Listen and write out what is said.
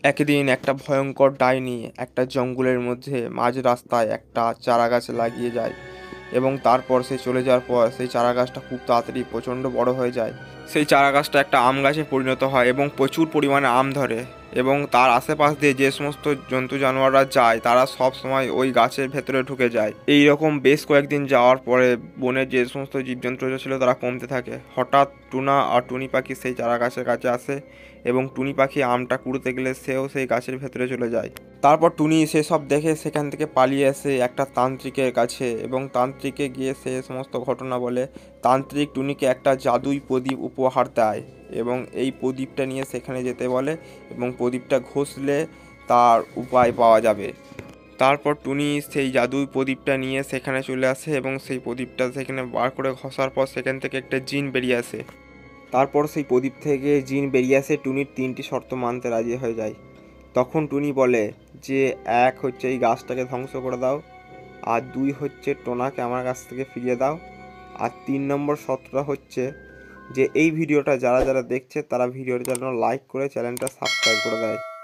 একদিন একটা ভয়ঙ্কর ডাইনি একটা জঙ্গলের মধ্যে মাঝ রাস্তায় একটা চারাগাছ লাগিয়ে যায় এবং তারপর সে চলে যাওয়ার পর সেই চারাগাছটা খুব তাড়াতাড়ি প্রচণ্ড বড় হয়ে যায়। সেই চারাগাছটা একটা আম গাছে পরিণত হয় এবং প্রচুর পরিমাণে আম ধরে এবং তার আশেপাশ দিয়ে যে সমস্ত জন্তু জানোয়াররা যায় তারা সব সময় ওই গাছের ভেতরে ঢুকে যায়। এই রকম বেশ কয়েকদিন যাওয়ার পরে বনের যে সমস্ত জীবজন্তু ছিল তারা কমতে থাকে। হঠাৎ টুনা আর টুনি পাখি সেই চারাগাছের কাছে আসে এবং টুনি পাখি আমটা কুড়োতে গেলে সেও সেই গাছের ভেতরে চলে যায়। তারপর টুনি সেসব দেখে সেখান থেকে পালিয়ে আসে একটা তান্ত্রিকের কাছে এবং তান্ত্রিকে গিয়ে সে সমস্ত ঘটনা বলে। তান্ত্রিক টুনিকে একটা জাদুই প্রদীপ উপহার দেয় এবং এই প্রদীপটা নিয়ে সেখানে যেতে বলে এবং প্রদীপটা ঘষলে তার উপায় পাওয়া যাবে। তারপর টুনি সেই জাদুই প্রদীপটা নিয়ে সেখানে চলে আসে এবং সেই প্রদীপটা সেখানে বার করে ঘষার পর সেখান থেকে একটা জিন বেরিয়ে আসে। তারপর সেই প্রদীপ থেকে জিন বেরিয়ে আসে টুনির 3টি শর্ত মানতে রাজি হয়ে যায়। তখন টুনি বলে যে 1 হচ্ছে এই গাছটাকে ধ্বংস করে দাও, আর 2 হচ্ছে টোনাকে আমার কাছ থেকে ফিরিয়ে দাও, আর 3 নম্বর শর্তটা হচ্ছে যে এই ভিডিওটা যারা যারা দেখছে তারা ভিডিওটা যেন লাইক করে চ্যানেলটা সাবস্ক্রাইব করে দেয়।